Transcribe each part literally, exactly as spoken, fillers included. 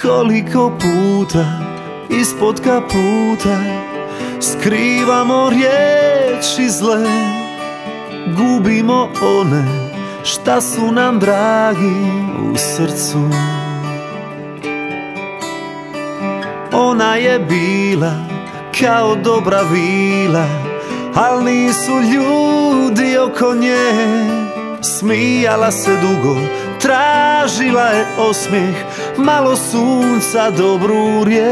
Koliko puta ispod kaputa skrivamo riječi zle, gubimo one šta su nam dragi u srcu. Ona je bila kao dobra vila, al nisu ljudi oko nje. Smijala se dugo, tražila je osmijeh, malo sunca, dobru riječ.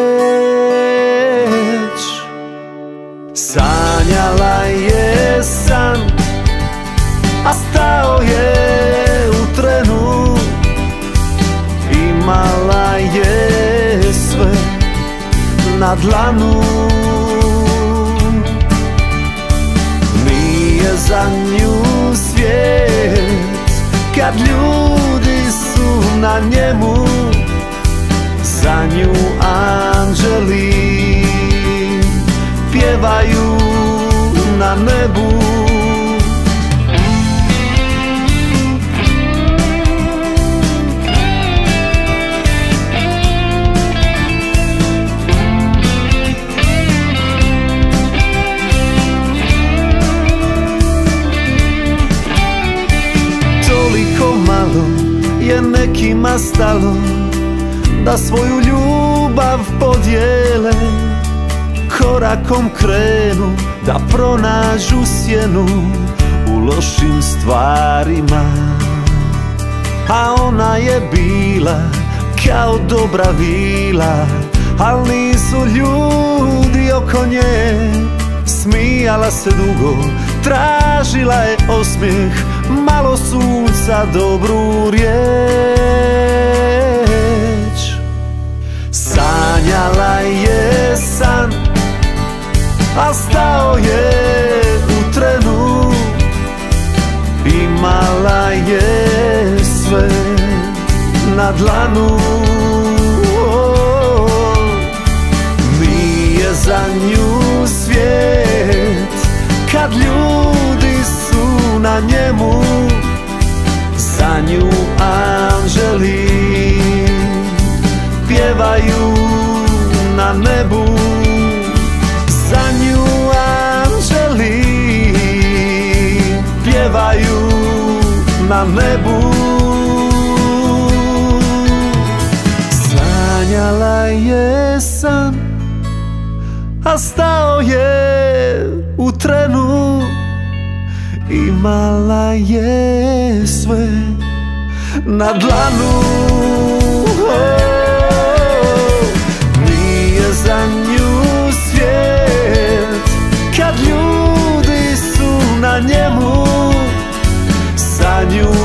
Sanjala je san, a stao je u trenu. Imala je sve na dlanu, nije za nju svijet kad ljudi su na njemu. Za nju anđeli pjevaju na nebu. Toliko malo je nekima stalo da svoju ljubav podijele. Korakom krenu da pronađu sjenu u lošim stvarima. A ona je bila kao dobra vila, al nisu ljudi oko nje. Smijala se dugo, tražila je osmijeh, malo sunca, dobru riječ. Sanjala je san, a stao je u trenu. Imala je sve na dlanu, nije za nju svijet kad ljudi su na njemu. Za nju anđeli pjevaju na nebu. Za nju anđeli pjevaju na nebu. Sanjala je san, a stao je u trenu. Imala je sve na dlanu, nije za nju svijet kad ljudi su na njemu. Za nju